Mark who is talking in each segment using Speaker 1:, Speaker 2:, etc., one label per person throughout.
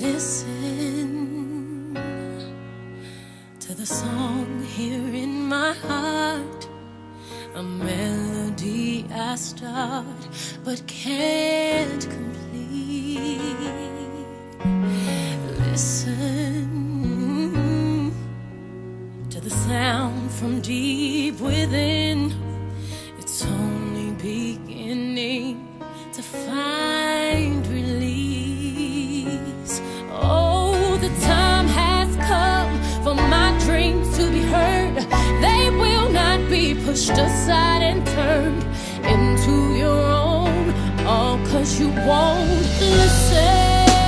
Speaker 1: Listen to the song here in my heart, a melody I start but can't complete. Listen to the sound from deep within. It's only beginning to find release. Oh, the time has come for my dreams to be heard. They will not be pushed aside and turned into your own, all 'cause you won't listen.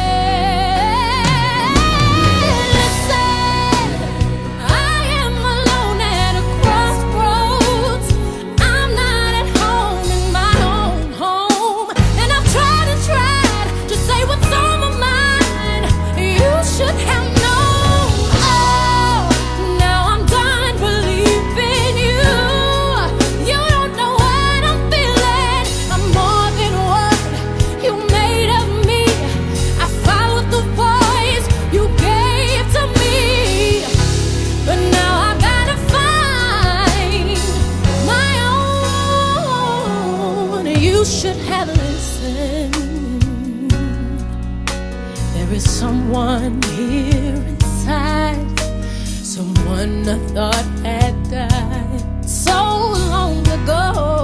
Speaker 1: You should have listened. There is someone here inside, someone I thought had died so long ago.